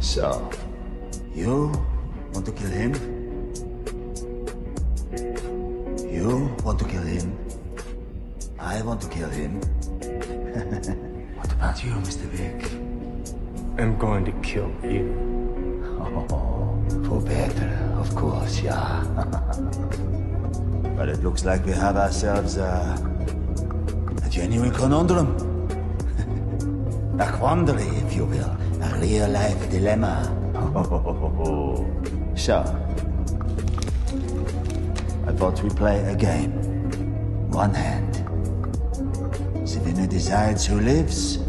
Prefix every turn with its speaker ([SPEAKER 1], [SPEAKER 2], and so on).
[SPEAKER 1] So, you want to kill him? You want to kill him? I want to kill him. What about you, Mr. Vic?
[SPEAKER 2] I'm going to kill you.
[SPEAKER 1] Oh, for better, of course, yeah. But it looks like we have ourselves a genuine conundrum. A quandary, if you will. A real-life dilemma. So, I thought we play a game. One hand. Savina decides who lives,